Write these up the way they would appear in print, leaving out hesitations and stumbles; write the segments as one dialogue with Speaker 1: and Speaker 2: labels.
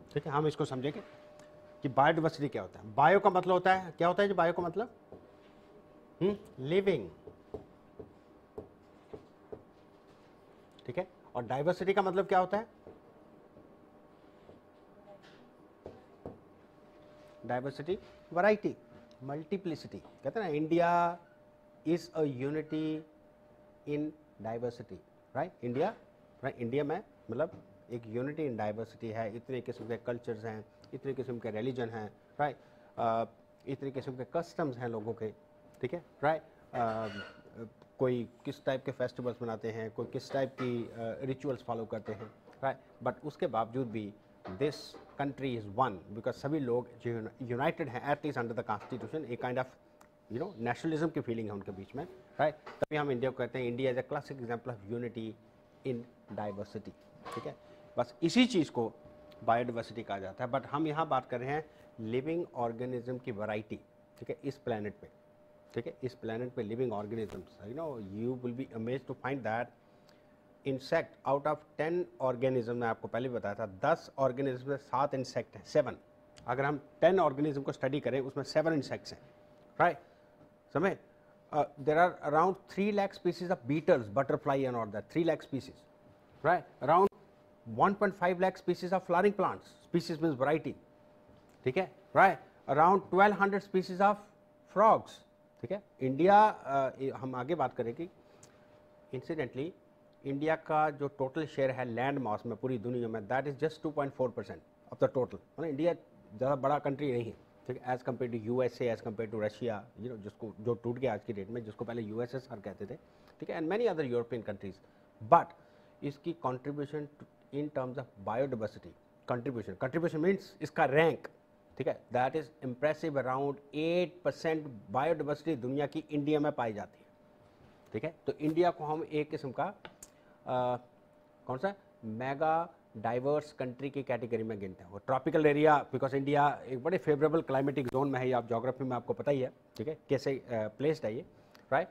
Speaker 1: ठीक है, हम इसको समझेंगे कि बायोडाइवर्सिटी क्या होता है। बायो का मतलब होता है, क्या होता है जी बायो का मतलब? लिविंग। ठीक है, और डाइवर्सिटी का मतलब क्या होता है? Diversity variety, multiplicity. कहते हैं ना India is a unity in diversity, right? India, right, India में मतलब एक यूनिटी इन डाइवर्सिटी है। इतने किस्म के कल्चर्स हैं, इतने किस्म के रिलीजन हैं, राइट, इतने किस्म के कस्टम्स हैं लोगों के, ठीक है, राइट। कोई किस टाइप के फेस्टिवल्स मनाते हैं, कोई किस टाइप की रिचुअल्स फॉलो करते हैं, राइट, बट उसके बावजूद भी this country is one because सभी लोग जो यूनाइटेड हैं एटलीस्ट अंडर द कॉन्स्टिट्यूशन। एक काइंड ऑफ नेशनलिज्म की फीलिंग है उनके बीच में, राइट। तभी हम इंडिया को कहते हैं India is a classic example of unity in diversity. ठीक है, बस इसी चीज़ को बायोडाइवर्सिटी कहा जाता है। बट हम यहाँ बात कर रहे हैं लिविंग ऑर्गेनिज्म की वैरायटी, ठीक है, इस प्लेनेट पे, ठीक है, इस प्लेनेट पे living organisms, you will be amazed to find that insect out of 10 organism, मैं आपको पहले भी बताया था 10 ऑर्गेनिज्म में 7 इंसेक्ट हैं, 7। अगर हम 10 ऑर्गेनिज्म को स्टडी करें उसमें 7 इंसेक्ट्स हैं, राइट। समझ, there are around 3 lakh species of beetles, butterfly and all that, 3 lakh species, right. Around 1.5 lakh species of flowering plants, species means variety, ठीक है, right. Around 1200 species of frogs, ठीक है। इंडिया, हम आगे बात करेंगे। इंसिडेंटली इंडिया का जो टोटल शेयर है लैंड मास में पूरी दुनिया में, that is just 2.4% of the total. मतलब इंडिया ज़्यादा बड़ा कंट्री नहीं है, ठीक है, as compare to USA, as compare to Russia, जिसको जो टूट गया आज की डेट में, जिसको पहले यूएसएसआर कहते थे, ठीक है, and many other European countries. But इसकी contribution in terms of biodiversity, contribution means इसका रैंक, ठीक है, that is impressive. Around 8% biodiversity दुनिया की इंडिया में पाई जाती है, ठीक है। तो इंडिया को हम एक किस्म का कौन सा मेगा डाइवर्स कंट्री की कैटेगरी में गिनते हैं। वो ट्रॉपिकल एरिया, बिकॉज इंडिया एक बड़े फेवरेबल क्लाइमेटिक जोन में है, आप ज्योग्राफी में आपको पता ही है, ठीक है, कैसे प्लेस्ड है ये, राइट।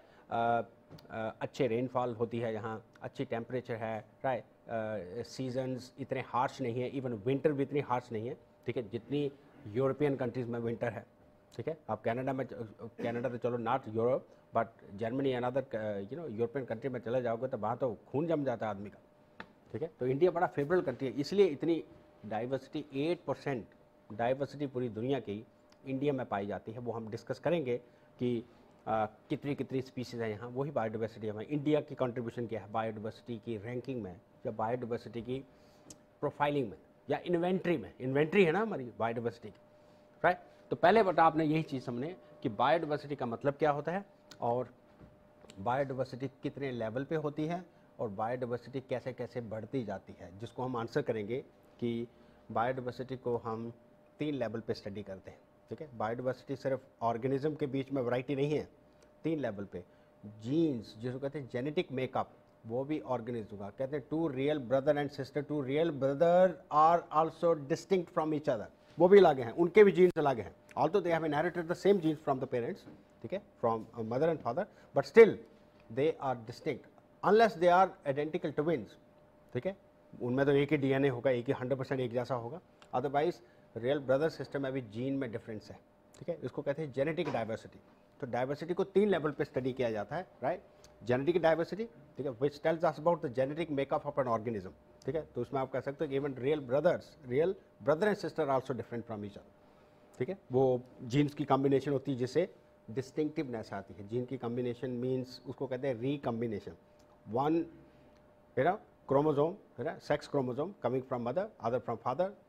Speaker 1: अच्छे रेनफॉल होती है यहाँ, अच्छी टेम्परेचर है, राइट। सीजन्स इतने हार्श नहीं है, इवन विंटर भी इतनी हार्श नहीं है, ठीक है, जितनी यूरोपियन कंट्रीज़ में विंटर है, ठीक है। आप कनाडा में, कनाडा तो चलो not Europe, but Germany and other European country में चले जाओगे तो वहाँ तो खून जम जाता है आदमी का, ठीक है। तो इंडिया बड़ा फेवरेबल कंट्री है, इसलिए इतनी डाइवर्सिटी, 8% डाइवर्सिटी पूरी दुनिया की इंडिया में पाई जाती है। वो हम डिस्कस करेंगे कि कितनी कितनी स्पीसीज है यहाँ, वही बायोडाइवर्सिटी है। इंडिया की कंट्रीब्यूशन क्या है बायोडाइवर्सिटी की रैंकिंग में, या बायोडाइवर्सिटी की प्रोफाइलिंग में, या इन्वेंट्री में। इन्वेंट्री है ना हमारी बायोडाइवर्सिटी की, राइट। तो पहले बता आपने यही चीज़ समझे कि बायोडाइवर्सिटी का मतलब क्या होता है, और बायोडाइवर्सिटी कितने लेवल पे होती है, और बायोडाइवर्सिटी कैसे कैसे बढ़ती जाती है, जिसको हम आंसर करेंगे कि बायोडाइवर्सिटी को हम 3 लेवल पे स्टडी करते हैं, ठीक है। बायोडाइवर्सिटी सिर्फ ऑर्गेनिज्म के बीच में वैरायटी नहीं है, 3 लेवल पे। जीन्स जिसको कहते हैं जेनेटिक मेकअप, वो भी ऑर्गेनिज्म का कहते हैं। 2 real brother and sister, 2 real brother are also distinct from each other, वो भी अलग हैं, उनके भी जीन्स अलग हैं, although they have inherited the same genes from the parents, ठीक है, from mother and father, but still they are distinct unless they are identical twins, ठीक है। उनमें तो एक ही डीएनए होगा, एक ही 100% एक जैसा होगा, अदरवाइज रियल ब्रदर सिस्टर में भी जीन में डिफरेंस है, ठीक है। इसको कहते हैं जेनेटिक डाइवर्सिटी। तो डाइवर्सिटी को 3 लेवल पे स्टडी किया जाता है, राइट। जेनेटिक डाइवर्सिटी, ठीक है, which tells us about the genetic makeup of an organism, ठीक है। तो उसमें आप कह सकते हो कि even real brother and sister also different from each other, ठीक है। वो जीन्स की कॉम्बिनेशन होती है जिससे डिस्टिंक्टिवनेस आती है। जीन की कॉम्बिनेशन मीन्स उसको कहते हैं recombination. One chromosome, sex chromosome coming from mother, other from father,